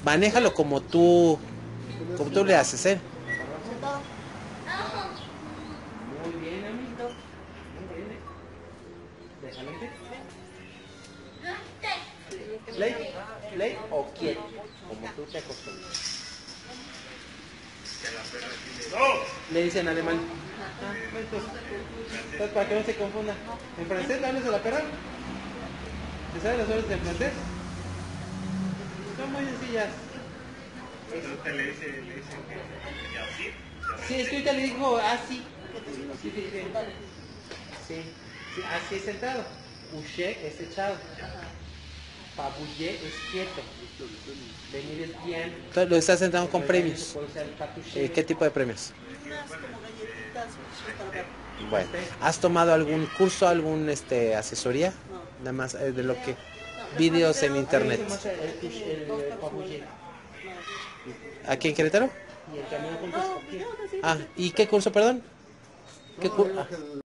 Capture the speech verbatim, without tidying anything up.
Manéjalo como tú, como tú le haces, ¿eh? Muy bien, amiguito. Muy bien. Déjalo ir. Play, play o quieto, como tú te acostumbras. Le dicen en alemán. Ah, entonces, entonces, para que no se confunda. ¿En francés le hablas a la perra? ¿Te sabes las órdenes en francés? Son muy sencillas. Usted le dice, le dice que así. Sí, es que ahorita le dijo así. Sí, sí, sí. Sí, sí, así es sentado. Boucher es echado. Pabouiller es quieto. Venir es bien. Entonces lo estás sentando con premios. Eh, ¿Qué tipo de premios? Unas como galletitas para ver. Bueno, ¿has tomado algún curso, algún este asesoría? No. Nada más eh, de lo que No. vídeos en Videos, internet. tiene dos personas. ¿Aquí en Querétaro? No, videos así. Ah, ¿y qué curso, perdón? ¿Qué cu- ah.